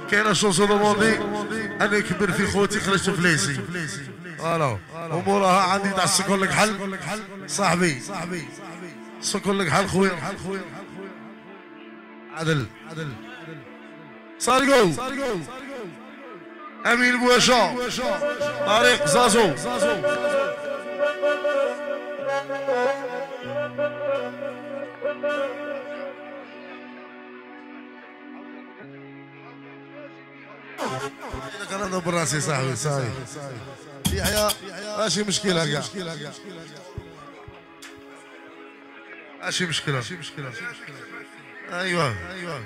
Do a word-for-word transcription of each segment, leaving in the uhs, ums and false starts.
كاينه شونسو دوموندي انا كبر في خوتي خرجت فليسي فوالا وموراها عندي تاع سكر لك حل صاحبي سكر لك حل خويا عدل صارقو امين بواشا طارق زازو انا كنضرب راسي صاحبي صاحبي يحيى ماشي مشكله كاع ماشي مشكله ايوه ايوه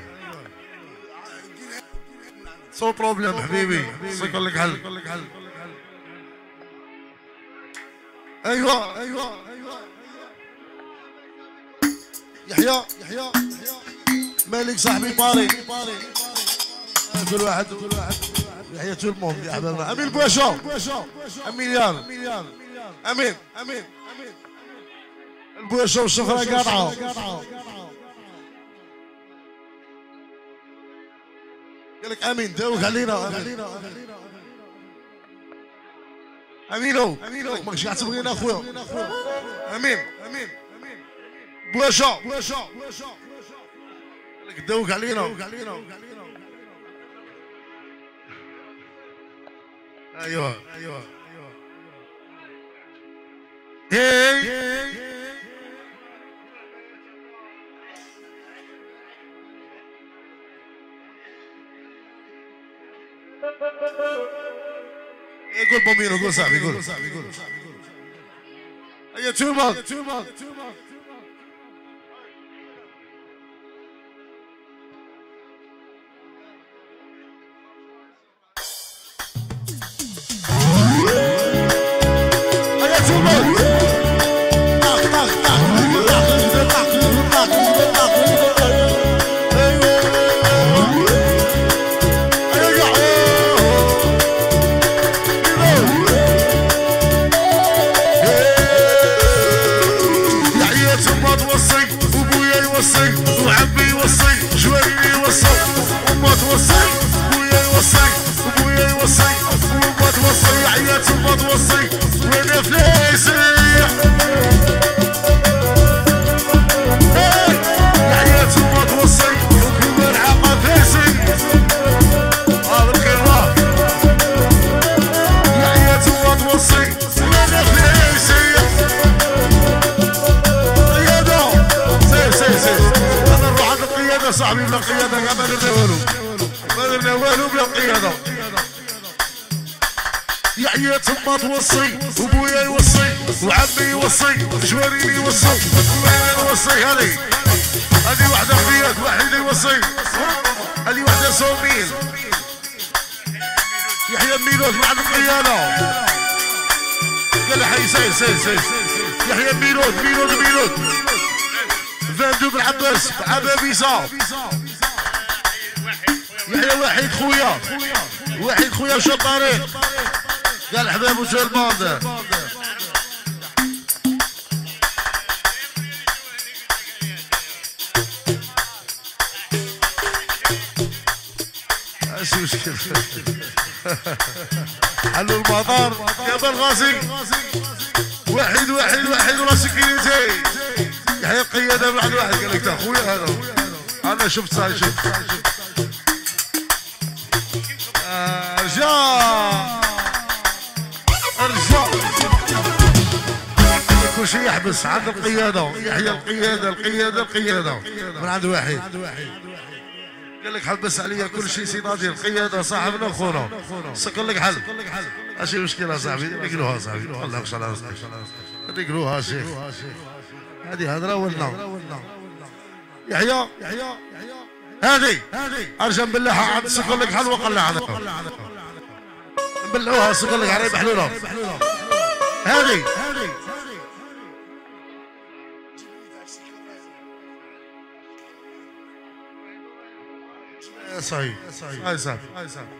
سو بروبليم حبيبي سيكون لك حل ايوه ايوه يحيى يحيى مالك صاحبي باري كل واحد كل واحد يحيى تو الموند يا حبايبنا امين بواشا امين يار امين امين البواشا والشفره قاطعه قال لك امين داوك علينا امينو ماكش قاعد تبغينا اخويا امين امين بواشا بواشا قال لك داوك علينا ايوه ايوه هي قول بومينو قول صاحبي قول هيا توربا وعمي يوصي جواريني يوصي وما توصي ويا يوصي وبويا يوصي وما توصي عيات وما توصي وانا فليسي عيات وما توصي وكل العاقة فاسي هذا الكلمة عيات وما توصي وانا فليسي صاحبي بلا قيادة ما درنا والو ما درنا والو بلا قيادة يا عيات ما توصي وبويا يوصي وعمي يوصي جواريني يوصي وين يوصي هذي هذه وحدة قياد واحد يوصي هذه وحدة صوميل يحيى ميلود مع القيادة قال حي سي سي سي يحيى ميلود ميلود ميلود فاندو بالعباس عبابيسا يحيى واحد خويا واحد خويا شو الطريق قال حباب وشو الماضي ايش مشكلة حلو المطار جبل غازي واحد واحد واحد وراسك كيلتين يحيى القيادة بعد واحد قال لك اخويا هذا انا شفت صاي شفت ارجع ارجع كل شيء يحبس عند القيادة يحيى القيادة القيادة القيادة من عند واحد قال لك حبس عليا كل شيء سيداتي القيادة صاحبنا اخونا سكر لك حل ماشي مشكلة صاحبي نقلوها صاحبي الله يخشى على راسك نقلوها شيخ هذه هضره ولا يحيى يحيى هذه ارجم بالله عاد سكر لك حل وقلع عنها نبلعوها سكر لك على بحلولها هذه صحيح هاي صاحبي هاي صاحبي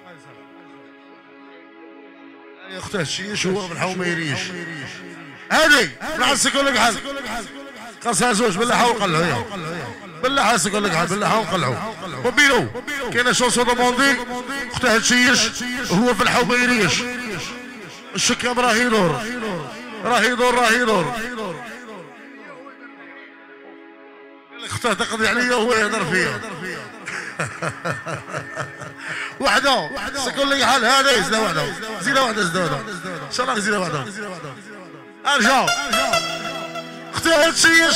يا اختي الشيش هو من حومه يريش هذه راح سكر لك حل قصها زوج بالله وقلعوا يا بالله حاسك اقول لك حال بالله وقلعوا وبينو كاينه شونسو دوموندي اختها تشيش وهو في الحو ما يريش الشكام راه يدور راه يدور راه يدور اختها تقضي عليا وهو يهضر فيا وحده سكون لي حال هذا زيده وحده زيده وحده زيده وحده ان شاء الله زيده وحده ارجع اختها تشيش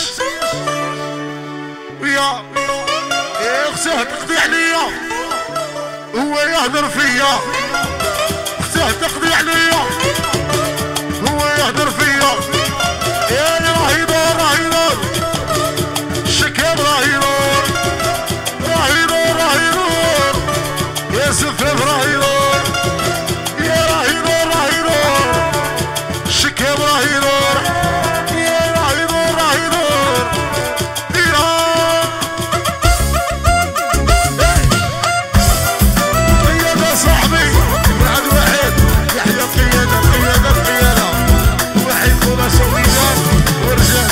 ويا اختها تقضي عليا هو يهدر فيا اختها تقضي عليا هو يهدر فيا يا راه يدور راه يدور الشكام راه يدور راه يدور راه يدور يا سفاف راه يدور يا راه يدور راه يدور الشكام راه يدور يا راه يدور راه يدور يا يا صاحبي بعد واحد يحيى القيادة القيادة القيادة واحد خلاص وميزان ورجال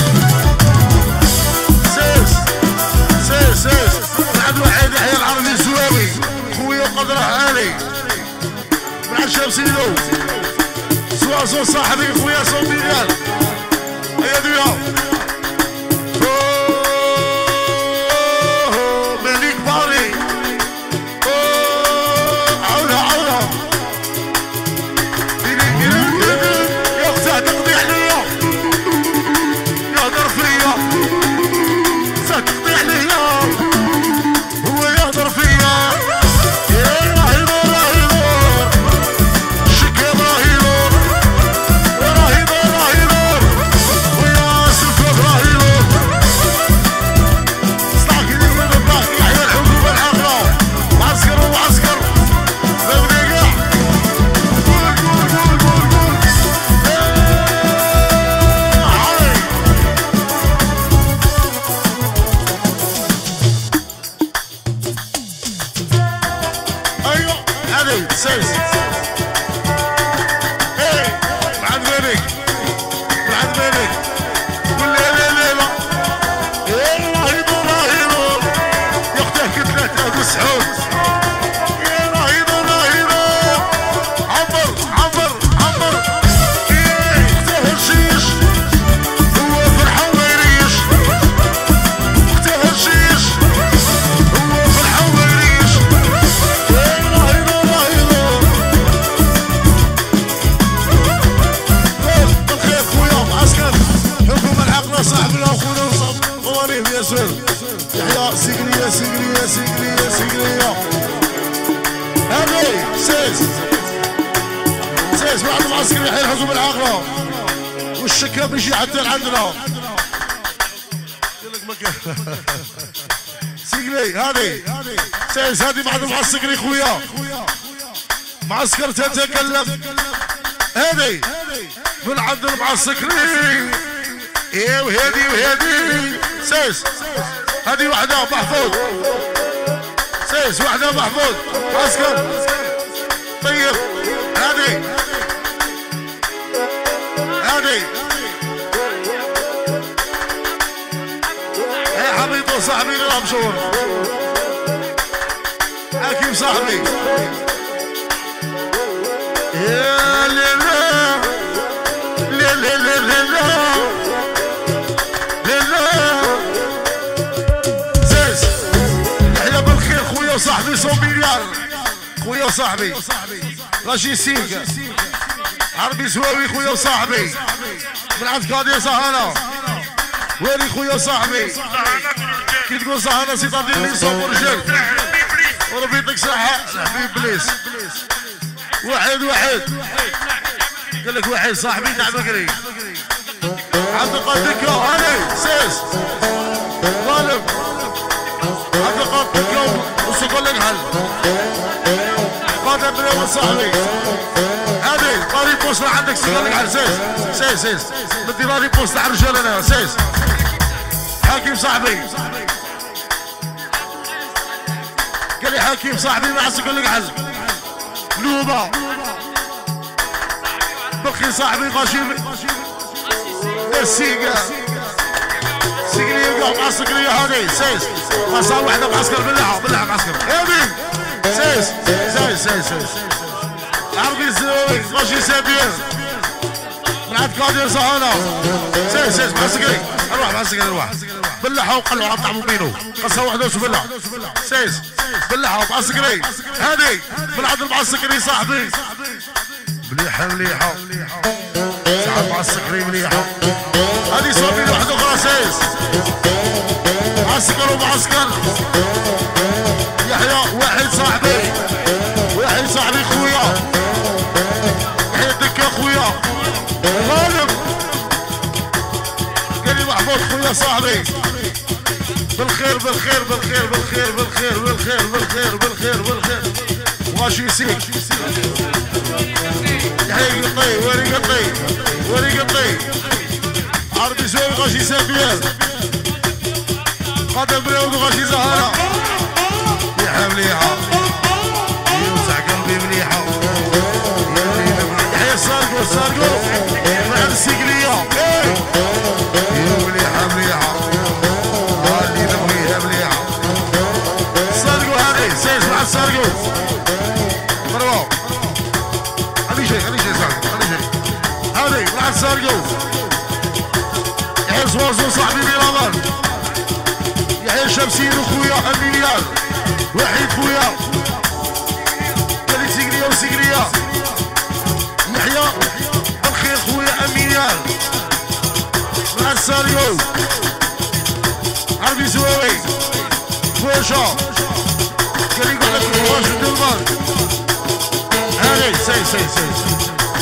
سيس سيس سيس بعد واحد يحيى العربي الزواوي خويا قدره عالي مع الشاب سيدو سواسو صاحبي خويا صوت ريال هيا دويا مليك باري عودة عودة يا اختها تقضي عليا يهدر فيا اختها تقضي عليا هو يهدر فيا راه يدور راه يدور الشكام راه يدور راه يدور راه يدور ويا سفاف راه يدور صلاحك اللي من الضغط يحيى الحكومة العاقلة معسكر ومعسكر فهمني كاع قول قول قول قول قول عاي ايوه هذه سيس ايه بعد بالك بعد بالك قول لي لا لا لا ايه راه يدور راه يدور يا اختها كتلات ابو سعود ايه راه يدور راه يدور عبر عبر عبر ايه اختها الشيش هو فرحة وما يريش اختها الشيش هو فرحة وما يريش ايه راه يدور راه يدور بالخير خويا معسكر حكومة العقلة صاحبنا وخونا وصاحب قوانين يا سوير يحيى سيكرية سيكرية سيكرية سيكرية هذي سيس سيس بعد معسكر يحيى الحكومة العقلة والشكام يجي حتى لعندنا سيكري هذي سيس هذي بعد معسكري خويا معسكر تتكلم هذي من عند المعسكرين ايه وهذي وهذي سيس هذه وحده محفوظ سيس وحده محفوظ معسكر طيب هذه هذه يا حبيبي وصاحبي الابشور حكيم صاحبي يا لا لا لا لا لا لا لا سيس يحيى بالخير خويا وصاحبي صوب مليار خويا وصاحبي راشي سيك عربي سواوي خويا وصاحبي من عند قاضي صهانة ويلي خويا وصاحبي كي تقول صهانة سي طاردي لي صوب رجال وربي يعطيك صحة حبيب بليس واحد واحد قال لك واحد صاحبي تاع بكري عبد القادر كاو هاني سيس غالب عبد القادر كاو وصل لك حل قادر بن صاحبي هذه طاري بوست عندك صل لك حل سيس سيس سيس بدي طاري بوست على الرجال انا سيس حاكم صاحبي قال لي حاكم صاحبي ما عاد يقول لك حل نوبه بقي صاحبي غاشي السيقة اللي يلقى معسكرية هذه سيس صار واحدة معسكر باللحى باللحى معسكر هذه سيس سيس سيس سيس عربي الزوي ماشي سابير من عند قادر صهانة سيس سيس معسكري اروح معسكري اروح باللحى وقلوا على طعم بينو قصة واحدة وسبلها سيس باللحى معسكري هذه من عند المعسكري صاحبي مليحة مليحة ساعة معسكري مليحة هذه صابين واحدة أخرى سيس معسكر ومعسكر يحيى واحد صاحبي واحد صاحبي خويا يحيى دكة خويا غالب قال لي محفوظ خويا صاحبي بالخير بالخير بالخير بالخير بالخير بالخير بالخير بالخير بالخير واشي يسيك يحيى قطي وري قطي وري قطي عربي سوي غاشي سابير قدم بريود وغاشي زهرة مليحة مليحة يوسع قلبي مليحة يحيى السارقو السارقو مع السيقلية مليحة مليحة اللي نبغيها مليحة السارقو هذه سيس مع السارقو مروة خلي شيء خلي شيء سارقو خلي شيء هذه مع السارقو يحيى صوصو صاحبي بيرامر يحيى الشمسين وخويا المليار وحيد خويا قال لي سيقريا وسيقريا يحيى بالخير خويا المليار مع الساريو عربي زواوي فوشا قال لي قال لك واش الدلمان هذي سي سي سي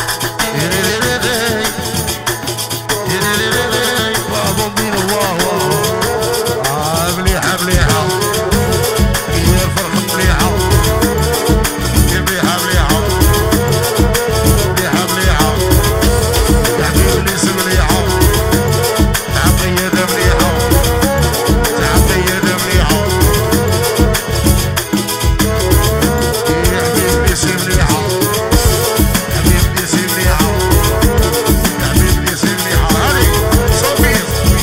مليحة مليحة هي الفرحة مليحة مليحة مليحة مليحة مليحة تحبيب الاسم مليحة تعقيدة مليحة تعقيدة مليحة يا حبيب الاسم مليحة حبيب الاسم مليحة حبيب الاسم مليحة هذي صوفيا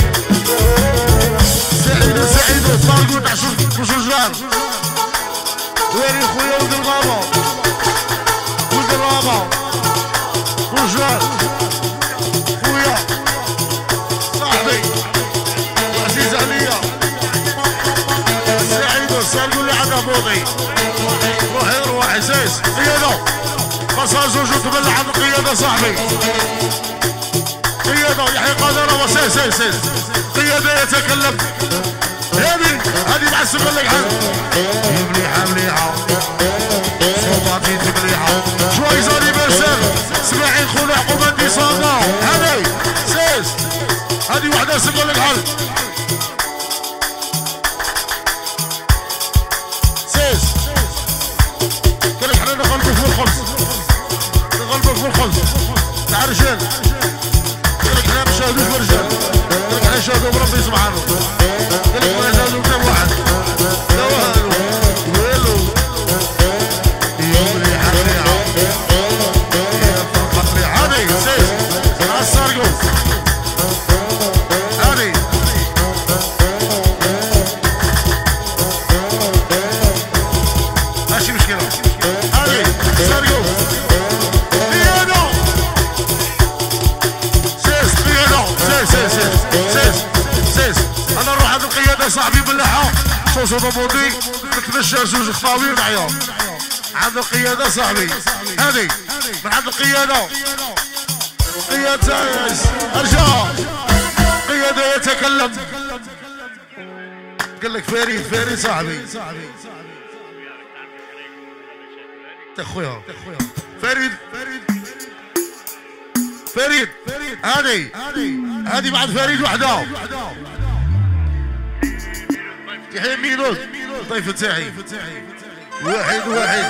سعيدة سعيدة طارقو تعشر بشجار ويري خويا ولد الغابة ولد الغابة بشجار خويا صاحبي عزيز عليا سعيدة سالقو اللي عندها بوطي روحي روحي سيس قيادة بصها زوج تبلع عند القيادة صاحبي قيادة يحيى قادرة سيس سيس سيس قيادة يتكلم هذه هذه معسكر لك حد مليحة مليحة صوباتي مليحة شوي زادي باسل اسماعيل خونا عقوبة صاغة هذه سيس هذه وحدة سكر لك حد سيس قال لك حنا نغلبوا في الخبز نغلبوا في الخبز تاع رجال قال لك حنا ما نشاهدوش برجال قال لك حنا نشاهدوا بربي سبحانه قال لك ما نشاهدوا كتاب واحد لا والو والو مليحة مليحة يا فرقة مليحة هذي سيس مع السارقو هذي ماشي مشكلة هذي سارقو قيادة سيس قيادة سيس سيس سيس سيس سيس انا نروح عند القيادة صاحبي باللحى صوصو ضبوطي نتمشى زوج خطاوير معايا عند القيادة صاحبي هذي من عند القيادة قيادة ارجع قيادة يتكلم قال لك فريد فريد صاحبي تخويا فريد فريد هذي هذي بعد فريد وحده يحيى ميلود الضيف تاعي واحد واحد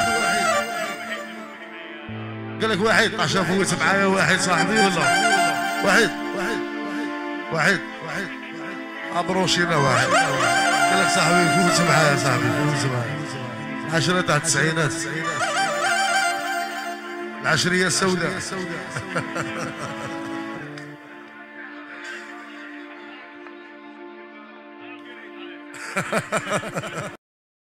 قال لك واحد عشان فوت معايا واحد صاحبي ولا واحد واحد واحد واحد ابروشينا واحد قال لك صاحبي فوت معايا صاحبي فوت معايا عشرة تاع التسعينات العشرية السوداء